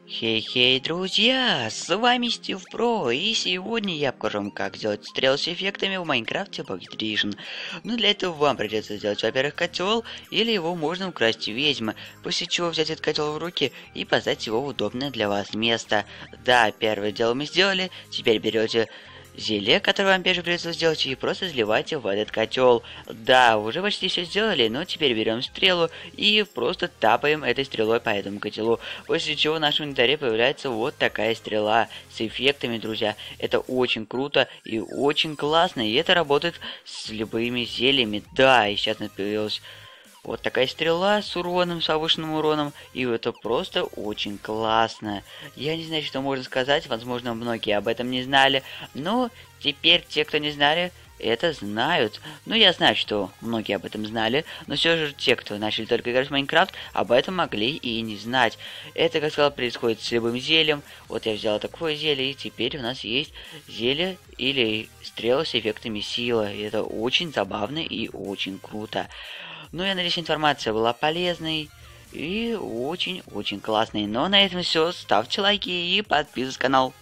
Хей-хей, друзья, с вами Стив Про, и сегодня я покажу вам, как сделать стрелы с эффектами в Майнкрафте Pocket Edition. Но для этого вам придется сделать, во-первых, котел, или его можно украсть у ведьмы, после чего взять этот котел в руки и поставить его в удобное для вас место. Да, первое дело мы сделали, теперь берете зелье, которое вам опять же придется сделать, и просто заливайте в этот котел. Да, уже почти все сделали, но теперь берем стрелу и просто тапаем этой стрелой по этому котелу. После чего в нашем инвентаре появляется вот такая стрела с эффектами, друзья. Это очень круто и очень классно, и это работает с любыми зельями. Да, и сейчас у нас появилась вот такая стрела с уроном, с повышенным уроном, и это просто очень классно. Я не знаю, что можно сказать, возможно, многие об этом не знали, но теперь те, кто не знали, это знают. Ну, я знаю, что многие об этом знали, но все же те, кто начали только играть в Майнкрафт, об этом могли и не знать. Это, как сказал, происходит с любым зельем. Вот я взял такое зелье, и теперь у нас есть зелье или стрела с эффектами силы. И это очень забавно и очень круто. Ну, я надеюсь, информация была полезной и очень-очень классной. Но на этом все. Ставьте лайки и подписывайтесь на канал.